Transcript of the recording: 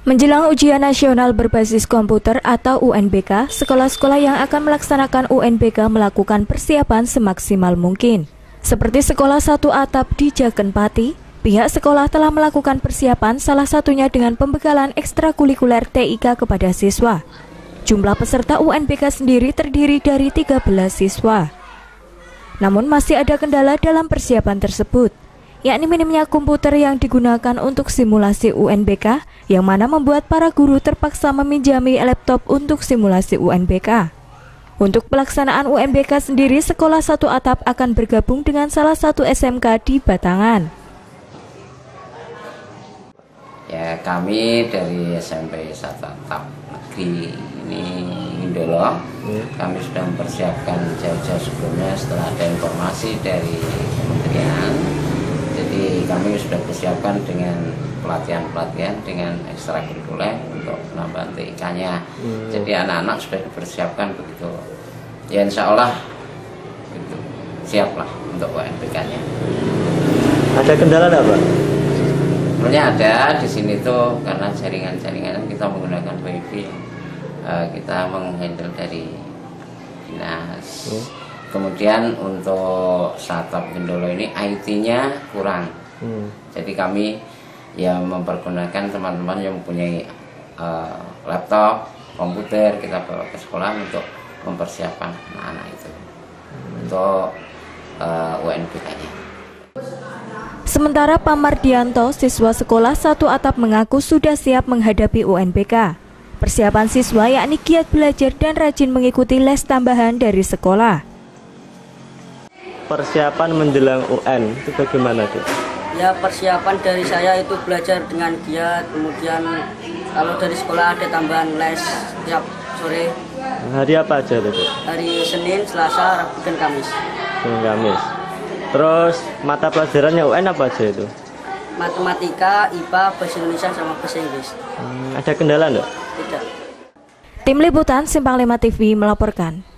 Menjelang ujian nasional berbasis komputer atau UNBK, sekolah-sekolah yang akan melaksanakan UNBK melakukan persiapan semaksimal mungkin. Seperti sekolah satu atap di Jagenpati, pihak sekolah telah melakukan persiapan salah satunya dengan pembekalan ekstrakurikuler TIK kepada siswa. Jumlah peserta UNBK sendiri terdiri dari 13 siswa. Namun masih ada kendala dalam persiapan tersebut, yakni minimnya komputer yang digunakan untuk simulasi UNBK, yang mana membuat para guru terpaksa meminjami laptop untuk simulasi UNBK. Untuk pelaksanaan UNBK sendiri, sekolah satu atap akan bergabung dengan salah satu SMK di Batangan. Ya, kami dari SMP Satu Atap Negeri ini Indolo, kami sudah mempersiapkan jauh-jauh sebelumnya setelah ada informasi dari kementerian. Jadi kami sudah persiapkan dengan pelatihan-pelatihan dengan ekstrakurikuler untuk penambahan TIK-nya. Jadi anak-anak sudah dipersiapkan begitu. Ya insya Allah gitu, siaplah untuk UNBK-nya. Ada kendala enggak, Pak? Sebenarnya ada di sini tuh karena jaringan-jaringan kita menggunakan WiFi, kita menghandle dari dinas. Kemudian untuk Satap Gendolo ini IT-nya kurang. Jadi kami yang mempergunakan teman-teman yang mempunyai laptop, komputer, kita bawa ke sekolah untuk mempersiapkan anak-anak itu untuk UNBK-nya. Sementara Pak Mardianto, siswa sekolah satu atap mengaku sudah siap menghadapi UNBK. Persiapan siswa yakni giat belajar dan rajin mengikuti les tambahan dari sekolah. Persiapan menjelang UN itu bagaimana, Dek? Ya, persiapan dari saya itu belajar dengan giat, kemudian kalau dari sekolah ada tambahan les tiap sore. Hari apa aja, Dek? Hari Senin, Selasa, Rabu, dan Kamis. Senin, Kamis. Terus mata pelajarannya UN apa aja itu? Matematika, IPA, Bahasa Indonesia, sama Bahasa Inggris. Ada kendala enggak? Tidak. Tim Liputan Simpang 5 TV melaporkan.